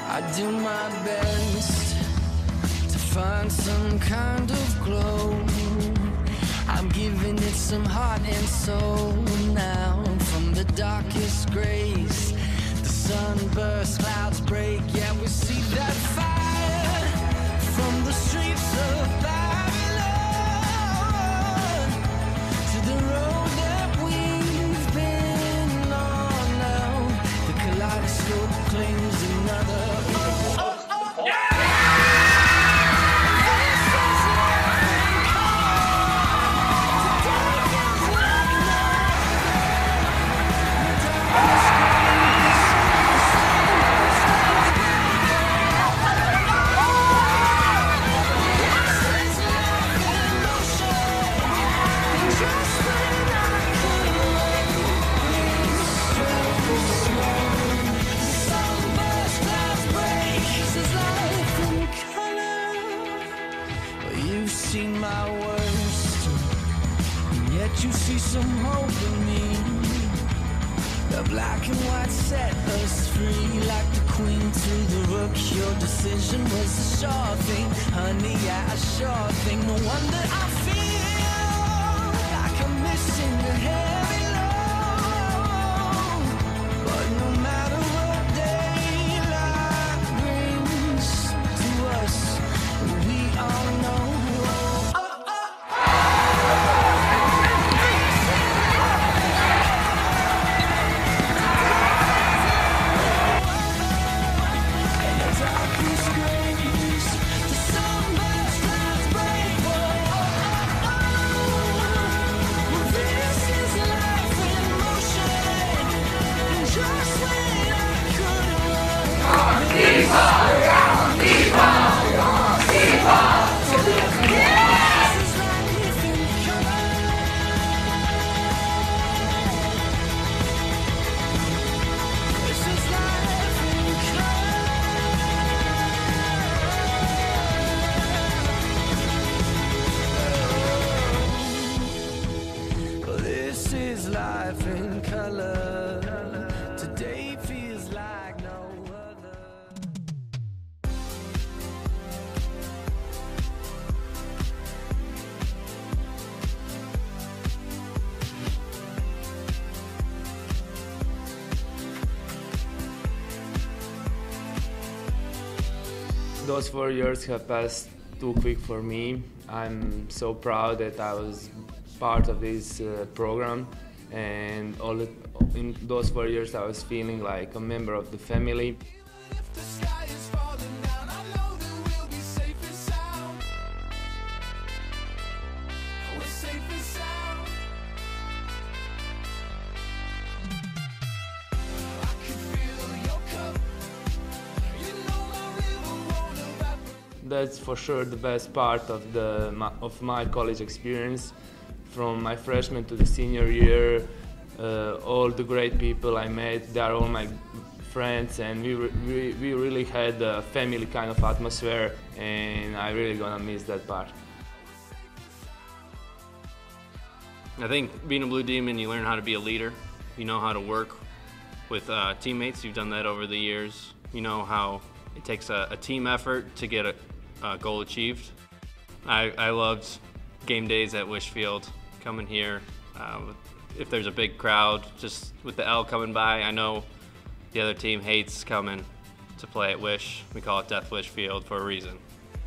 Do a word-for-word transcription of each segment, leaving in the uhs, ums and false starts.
I do my best to find some kind of glow. I'm giving it some heart and soul now. From the darkest grays, the sunburst, clouds break. Yeah, we see that fire from the streets of Babylon to the road that we've been on now. The kaleidoscope claims another. Oh, oh, oh, yeah! Seen my worst, and yet you see some hope in me. The black and white set us free, like the queen to the rook. Your decision was a sure thing, honey, yeah, a sure thing. No wonder I feel like I'm missing the heavy load. But no matter what daylight brings to us, we all know. Life in color. Today feels like no other. Those four years have passed too quick for me. I'm so proud that I was part of this uh, program, and all it, in those four years I was feeling like a member of the family. That's for sure the best part of the of my college experience. From my freshman to the senior year, uh, all the great people I met, they are all my friends, and we, re we, we really had a family kind of atmosphere, and I really gonna miss that part. I think being a Blue Demon, you learn how to be a leader. You know how to work with uh, teammates. You've done that over the years. You know how it takes a, a team effort to get a, a goal achieved. I, I loved game days at Wish Field. Coming here, uh, if there's a big crowd, just with the L coming by, I know the other team hates coming to play at Wish. We call it Death Wish Field for a reason.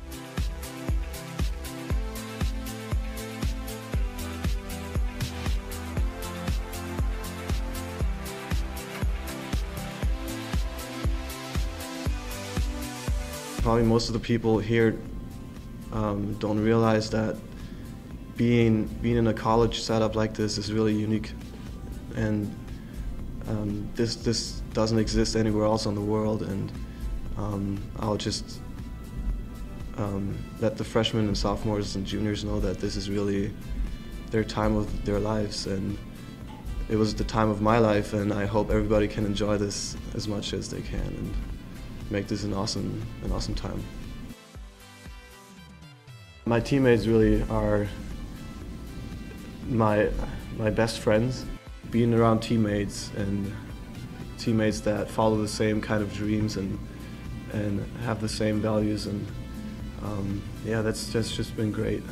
Probably most of the people here um, don't realize that Being, being in a college setup like this is really unique, and um, this, this doesn't exist anywhere else in the world, and um, I'll just um, let the freshmen and sophomores and juniors know that this is really their time of their lives, and it was the time of my life, and I hope everybody can enjoy this as much as they can and make this an awesome, an awesome time. My teammates really are my my best friends. Being around teammates and teammates that follow the same kind of dreams and and have the same values, and um, yeah, that's, that's just been great.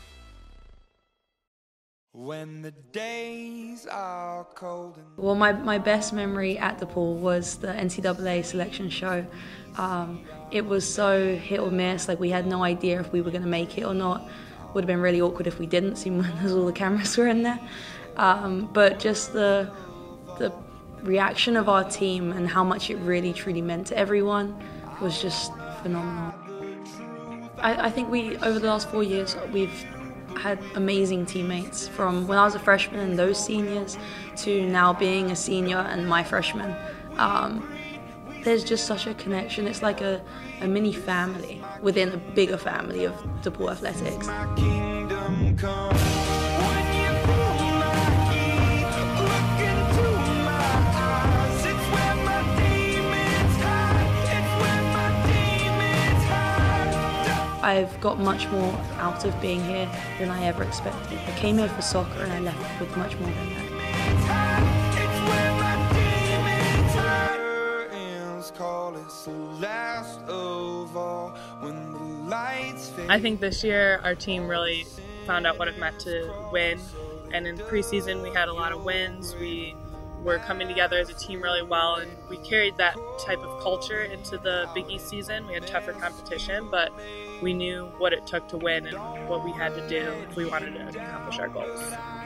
When the days are cold and Well, my, my best memory at DePaul was the N C double A selection show. Um, it was so hit or miss, like we had no idea if we were going to make it or not. Would have been really awkward if we didn't, seeing when all the cameras were in there. Um, but just the, the reaction of our team and how much it really truly meant to everyone was just phenomenal. I, I think we, over the last four years, we've had amazing teammates, from when I was a freshman and those seniors to now being a senior and my freshman. Um, there's just such a connection. It's like a, a mini family within a bigger family of DePaul athletics. my kingdom come. When you feel my heat, look into my eyes. It's where my demons hide. It's where my demons hide. I've got much more out of being here than I ever expected. I came here for soccer and I left with much more than that. It's where my demons hide. Curtains call us the last of all. When the lights fade. I think this year our team really found out what it meant to win, and in preseason we had a lot of wins. We were coming together as a team really well, and we carried that type of culture into the Big East season. We had tougher competition, but we knew what it took to win and what we had to do if we wanted to accomplish our goals.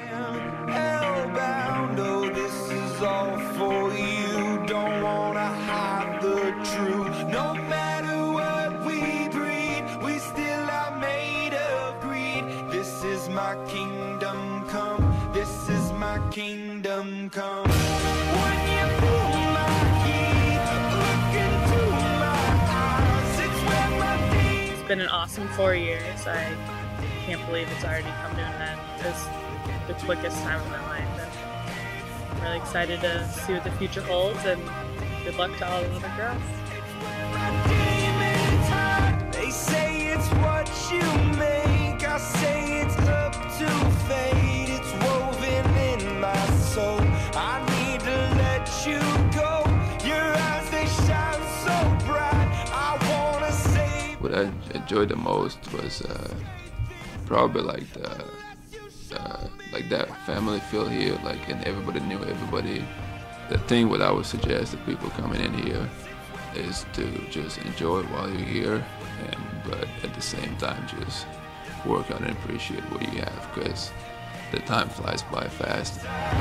Hellbound, oh, this is all for you. Don't wanna hide the truth. No matter what we breed, we still are made of greed. This is my kingdom come. This is my kingdom come. When you feel my heat, look into my eyes. It's where my demons. It's been an awesome four years. I can't believe it's already come to an end. It's the quickest time of my life. And I'm really excited to see what the future holds, and good luck to all the other girls. They say it's what you make, I say it's up to fate. It's woven in my soul, I need to let you go. Your eyes, they shine so bright, I wanna save. What I enjoyed the most was uh, probably like the uh, like that family feel here, like, and everybody knew everybody. The thing what I would suggest to people coming in here is to just enjoy it while you're here, and but at the same time just work on and appreciate what you have, because the time flies by fast.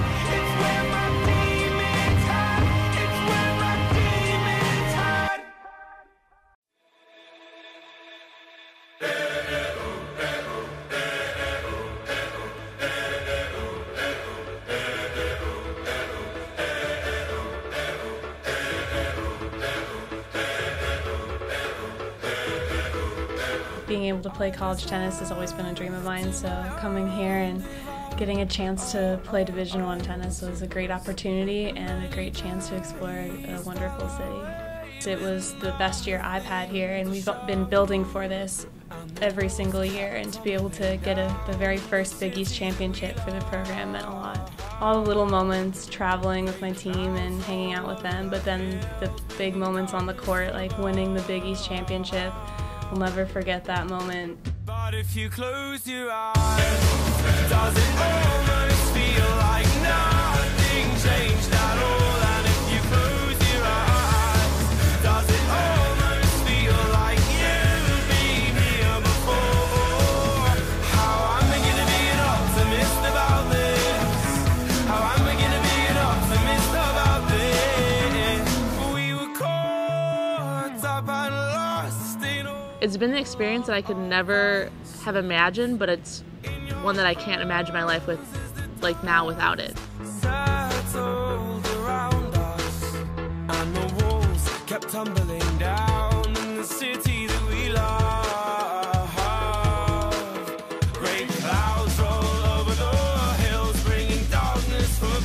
Being able to play college tennis has always been a dream of mine, so coming here and getting a chance to play Division One tennis was a great opportunity and a great chance to explore a wonderful city. It was the best year I've had here, and we've been building for this every single year, and to be able to get a, the very first Big East championship for the program meant a lot. All the little moments, traveling with my team and hanging out with them, but then the big moments on the court, like winning the Big East championship. I'll never forget that moment. But if you close your eyes, does it almost feel like nothing changed at all? And if you close your eyes, does it almost feel like you've been here before? How am I gonna be an optimist about this? How am I gonna be an optimist about this? We were caught up and lost in all. It's been an experience that I could never have imagined, but it's one that I can't imagine my life with, like now, without it. Settled around us, and the walls kept tumbling down in the city that we love. Great clouds roll over the hills, bringing darkness from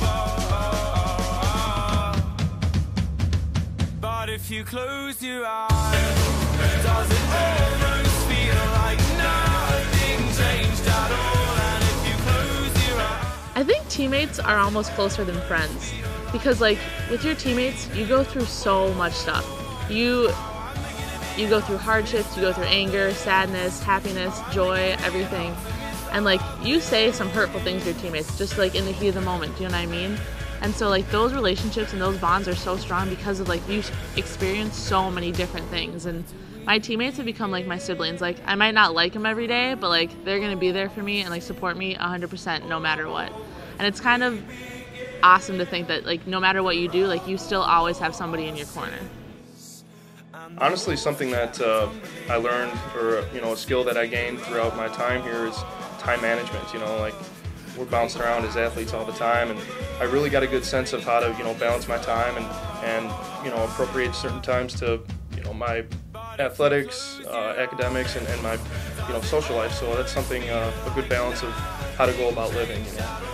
above. But if you close your eyes, does it almost feel like nothing changed at all? And if you close your eyes, I think teammates are almost closer than friends, because like with your teammates, you go through so much stuff. You you go through hardships, you go through anger, sadness, happiness, joy, everything. And like you say some hurtful things to your teammates just like in the heat of the moment, do you know what I mean? And so like those relationships and those bonds are so strong because of like you experience so many different things. And my teammates have become like my siblings. Like I might not like them every day, but like they're gonna be there for me and like support me one hundred percent no matter what. And it's kind of awesome to think that like no matter what you do, like you still always have somebody in your corner. Honestly, something that uh, I learned, or you know, a skill that I gained throughout my time here is time management. You know, like we're bouncing around as athletes all the time, and I really got a good sense of how to you know balance my time and and you know appropriate certain times to you know my athletics, uh, academics, and, and my you know social life. So that's something uh, a good balance of how to go about living. You know.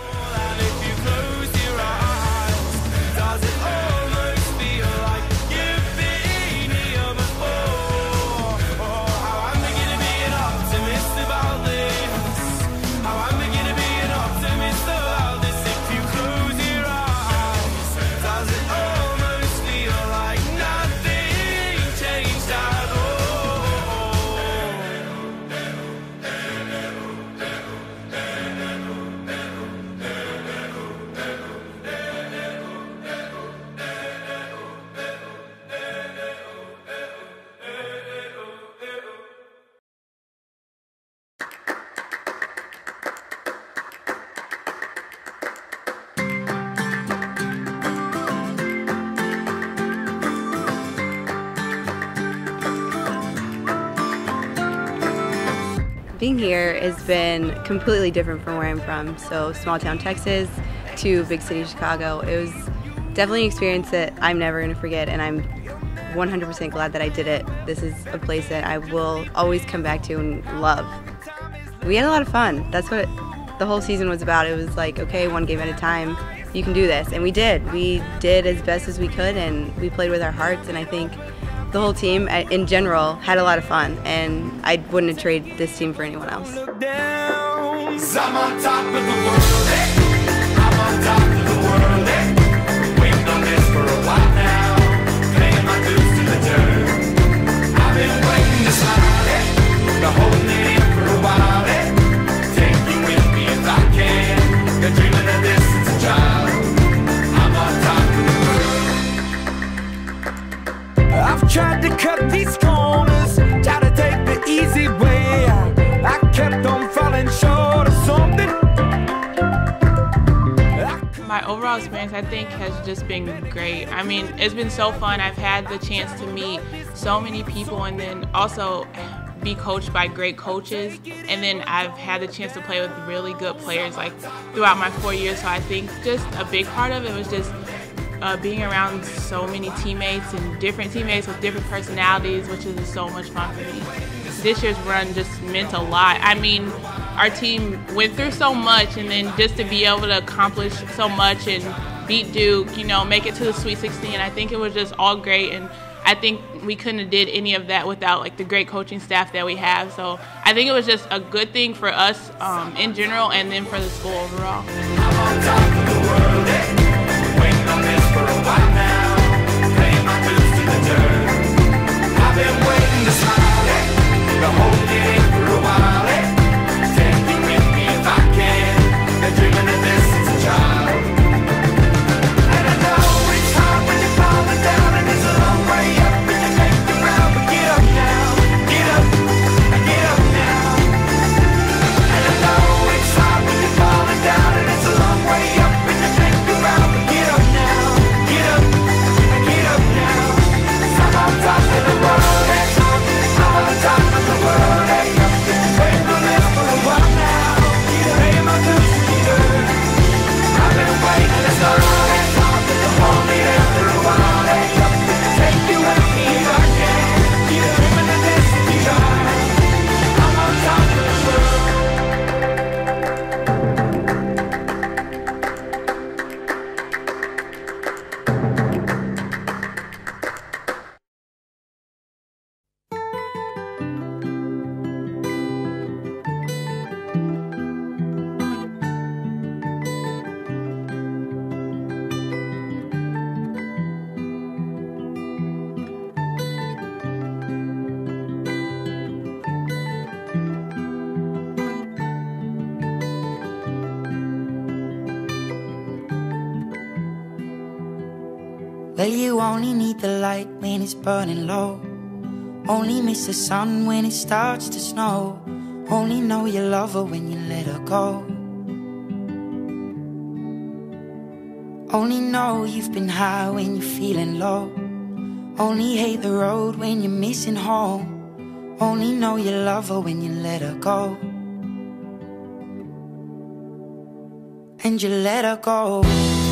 Being here has been completely different from where I'm from. So small town Texas to big city Chicago. It was definitely an experience that I'm never going to forget, and I'm one hundred percent glad that I did it. This is a place that I will always come back to and love. We had a lot of fun. That's what the whole season was about. It was like, okay, one game at a time, you can do this. And we did. We did as best as we could, and we played with our hearts, and I think the whole team in general had a lot of fun, and I wouldn't have traded this team for anyone else. I'm on top of the world, eh? I'm on top of the world, eh? Waiting on this for a while now, paying my dues to the dirt. I've been waiting to slide, eh? Been holding it in for a while, eh? Take you with me if I can. Been dreaming of this since a child. I'm on top of the world. I've tried to cut these corners, tried to take the easy way out. I kept on falling short of something. My overall experience, I think, has just been great. I mean, it's been so fun. I've had the chance to meet so many people and then also be coached by great coaches. And then I've had the chance to play with really good players like throughout my four years. So I think just a big part of it was just Uh, being around so many teammates and different teammates with different personalities, which is so much fun for me. This year's run just meant a lot. I mean, our team went through so much, and then just to be able to accomplish so much and beat Duke, you know, make it to the Sweet sixteen, I think it was just all great. And I think we couldn't have did any of that without like the great coaching staff that we have. So I think it was just a good thing for us um, in general, and then for the school overall. On this for a while now, paying my dues to the dirt. I've been waiting to slide, eh? Been holding it in for a while, eh? Take you with me if I can. Been dreaming of this since a child. And I know it's hard when you're falling down, and it's a long way up, and you make the round, but get up now, get up, get up now. And I know it's hard when you're falling down, and it's a long way up. Well, you only need the light when it's burning low. Only miss the sun when it starts to snow. Only know you love her when you let her go. Only know you've been high when you're feeling low. Only hate the road when you're missing home. Only know you love her when you let her go. And you let her go.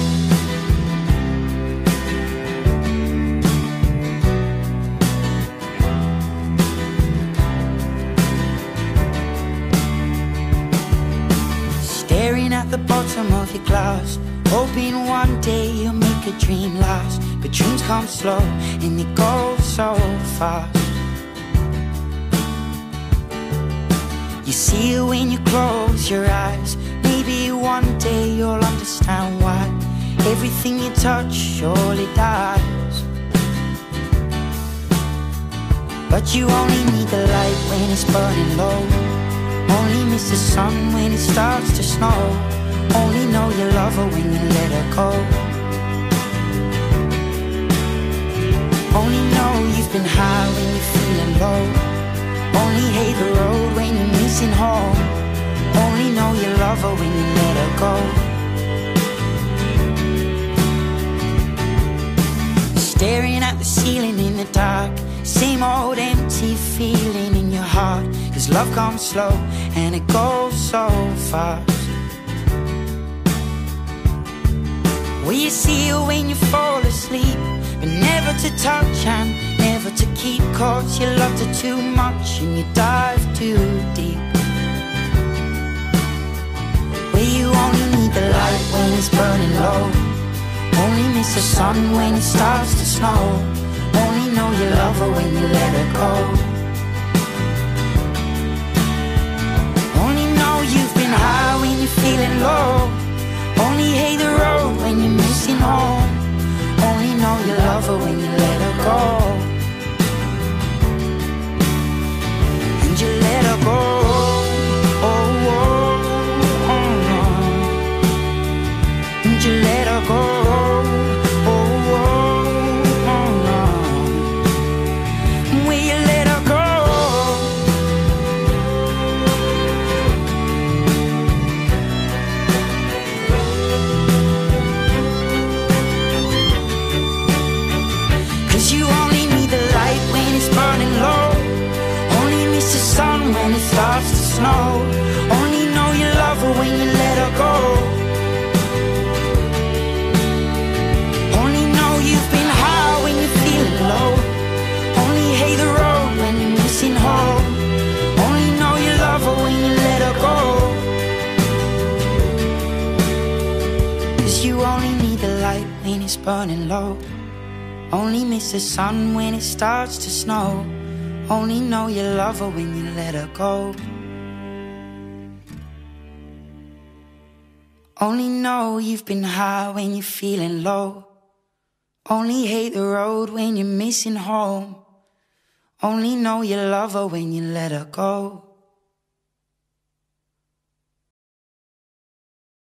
Staring at the bottom of your glass, hoping one day you'll make a dream last. But dreams come slow and they go so fast. You see it when you close your eyes. Maybe one day you'll understand why everything you touch surely dies. But you only need the light when it's burning low. Only miss the sun when it starts to snow. Only know you love her when you let her go. Only know you've been high when you're feeling low. Only hate the road when you're missing home. Only know you love her when you let her go. Staring at the ceiling in the dark, same old empty feeling in your heart. Cause love comes slow and it goes so fast. Well, you see her when you fall asleep, but never to touch and never to keep. Cause you loved her too much and you dive too deep. Well, you only need the light when it's burning low. Only miss the sun when it starts to snow. Only know you love her when you let her go. Only know you've been high when you're feeling low. Only hate the road when you're missing home. Only know you love her when you let her go. And you let her go. Oh, oh, oh, oh. And you let her go. When it starts to snow, only know you love her when you let her go. Only know you've been high when you're feeling low. Only hate the road when you're missing home. Only know you love her when you let her go. Cause you only need the light when it's burning low. Only miss the sun when it starts to snow. Only know you love her when you let her go. Only know you've been high when you're feeling low. Only hate the road when you're missing home. Only know you love her when you let her go.